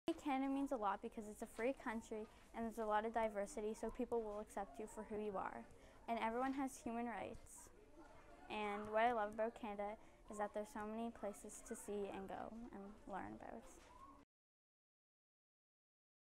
Canada means a lot because it's a free country and there's a lot of diversity, so people will accept you for who you are. And everyone has human rights. And what I love about Canada is that there's so many places to see and go and learn about.